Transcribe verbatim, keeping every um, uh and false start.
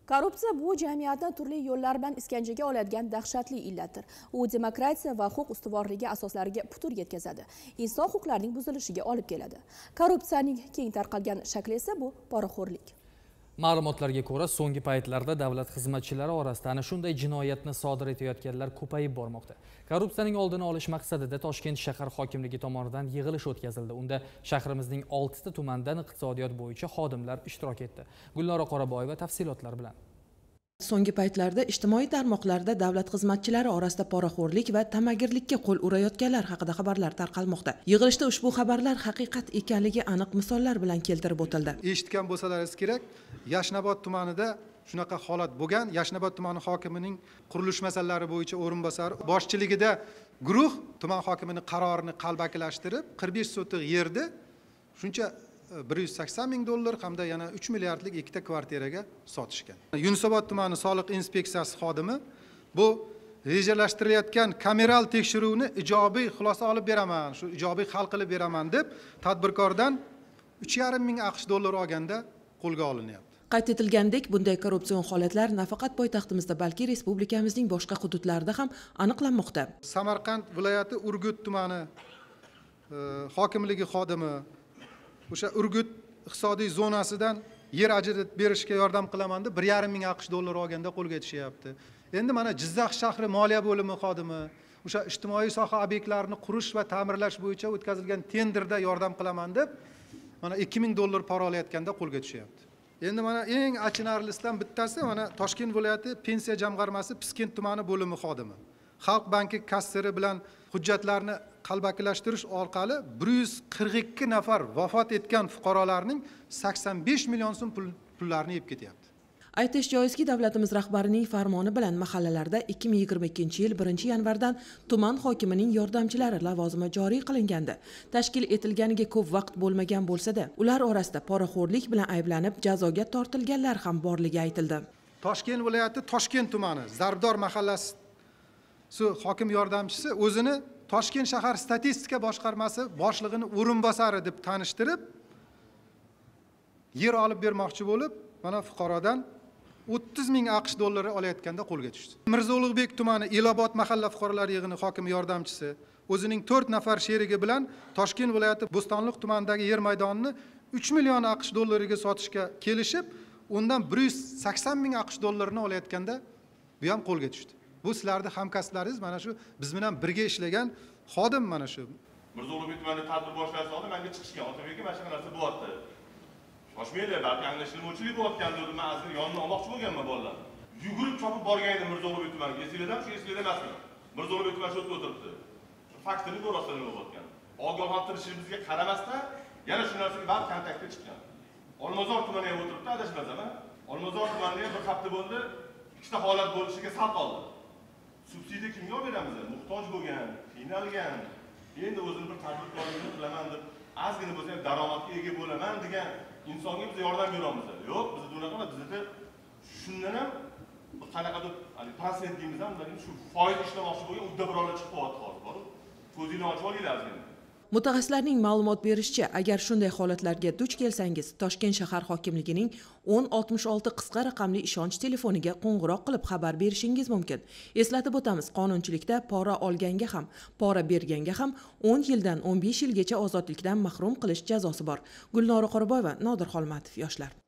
Korrupsiya bu jamiyatni turli yo'llar bilan iskanjaga oladigan dahshatli illatdir. U demokratiya va huquq ustuvorligi asoslariga putur yetkazadi. Inson huquqlarining buzilishiga olib keladi. Korrupsiyaning keng tarqalgan shakli esa bu poraxo'rlik. Ma'lumotlarga ko'ra, so'nggi paytlarda davlat xizmatchilari orasida ana shunday jinoyatni sodir etayotganlar ko'payib bormoqda. Korrupsiyaning oldini olish maqsadida Toshkent shahar hokimligi tomonidan yig'ilish o'tkazildi. Unda shahrimizning oltita tumandan iqtisodiyot bo'yicha xodimlar ishtirok etdi. Gulnora Qoraboyeva tafsilotlar bilan. So'nggi paytlarda ijtimoiy tarmoqlarda davlat xizmatchilari orasida poraxo'rlik va tamagirlikka qo'l urayotganlar haqida xabarlar tarqalmoqda. Yig'ilishda ushbu xabarlar haqiqat ekanligi aniq misollar bilan keltirib o'tildi. Eshitgan bo'lsalaringiz kerak, Yashnobod tumanida shunaqa holat bo'lgan. Yashnobod tumani hokimining qurilish masalalari bo'yicha o'rinbosari boshchiligida guruh tuman hokimining qarorini qalbakilashtirib, qirq besh sotix yerda shuncha bir yuz sakson ming dollar hamda yana uch milliardlik ikkita kvartiraga sotishgan. Yunusobod tumani soliq inspeksiyasi xodimi bu rejalashtirilayotgan kameral tekshiruvni ijobiy xulosa olib beraman, shu ijobiy hal qilib beraman deb tadbirkordan uch yarim ming aqsh dollar olganda qo'lga olinyapti. Qayd etilgandek, bunday korrupsion holatlar nafaqat poytaxtimizda, balki respublikamizning boshqa hududlarida ham aniqlanmoqda. Samarqand viloyati Urgut tumani hokimligi xodimi o'sha Urgut iqtisodiy zonasidan yer ajratib berishga yordam qilaman deb bir yarim ming aqsh dollar olganda qo'lga tushyapti. Endi mana Jizzax shahri moliya bo'limi xodimi o'sha ijtimoiy soha obyektlarini qurish va ta'mirlash bo'yicha o'tkazilgan tenderda yordam qilaman deb mana ikki ming dollar pora olayotganda qo'lga tushyapti. Endi mana eng achinarlisidan bittasi mana Toshkent viloyati pensiya jamg'armasi Piskent tumani bo'limi xodimi. Xalq banki kassiri bilan hujjatlarni qalbakilashtirish orqali bir yuz qirq ikki nafar vafot etgan fuqarolarning sakson besh million so'm pullarini yeb ketyapti. Aytish joizki, davlatimiz rahbarining farmoni bilan mahallalarda ikki ming yigirma ikkinchi yil birinchi yanvardan tuman hokimining yordamchilari lavozimi joriy qilingandi. Tashkil etilganiga ko'p vaqt bo'lmagan bo'lsa-da, ular orasida poraxo'rlik bilan ayblanib jazoga tortilganlar ham borligi aytildi. Toshkent viloyati Toshkent tumani Zarbdor mahallasi su hokim yordamchisi o'zini Toshkent shahar statistika boshqarmasi boshlig'ining o'rinbosari deb tanishtirib, yer olib bermoqchi bo'lib, mana fuqarodan o'ttiz ming aqsh dollari olayotganda qo'lga tushdi. Mirzo Ulug'bek tumani Elobod mahalla fuqarolar yig'ini hokim yordamchisi o'zining to'rt nafar sherigi bilan Toshkent viloyati Bo'stonliq tumanidagi yer maydonini uch million aqsh dollariga sotishga kelishib, undan bir yuz sakson ming aqsh dollarini olayotganda bu ham qo'lga tushdi. Bu sizlarning hamkasblaringiz, mana shu biz bilan birga ishlagan xodim mana shu. Mirzo Ulug'bek tumanida tadbir boshlash oldi, menga chiqishgan, otabekka mana shu narsa bo'lyapti. Shoshmaydi, balki anglashilmovchilik bo'layotgandi, deb men azir yonini olmoqchi bo'lganman bolalar. Yugurib chopib borgan edim Mirzo Ulug'bek tumaniga. Esingizda shu esingizda emasmi? Mirzo Ulug'bek tumani shu yerda o'tiribdi. Faktini ko'rasizlar nima bo'layotgan. Ogohlantirishimizga qaramasdan yana shu narsaga baribir kontaktga chiqqan. Olmazor tumaniga o'tiribdi, adashmasam, Olmazor tumaniga bir hafta bo'ldi, ikkita holat bo'lishiga sal qoldi. Subsidiya kimga olib beramiz? Muhtoj bo'lgan, qiynalgan, endi o'zini bir tadbirkorlikni qilaman deb, ozgina bo'lsa ham daromadga ega bo'laman degan insonga biz yordam beramiz. Yo'q, bizda unaqa emas. Bizda shundan ham qanaqadir prosent deymiz ham, shu foiz ishlamoqchi bo'lgan udda birovlar chiqib qo'yapti hozir bor. Ko'zingni ochib olinglar ozgina. Mutaxassislarning ma'lumot berishicha, agar shunday holatlarga duch kelsangiz, Toshkent shahar hokimligining o'n oltmish olti qisqa raqamli ishonch telefoniga qo'ng'iroq qilib xabar berishingiz mumkin. Eslatib o'tamiz, qonunchilikda pora olganga ham, pora berganga ham o'n yildan o'n besh yilgacha ozodlikdan mahrum qilish jazosi bor. Gulnora Qoraboyeva, Nodir Xolmatov, yoshlar.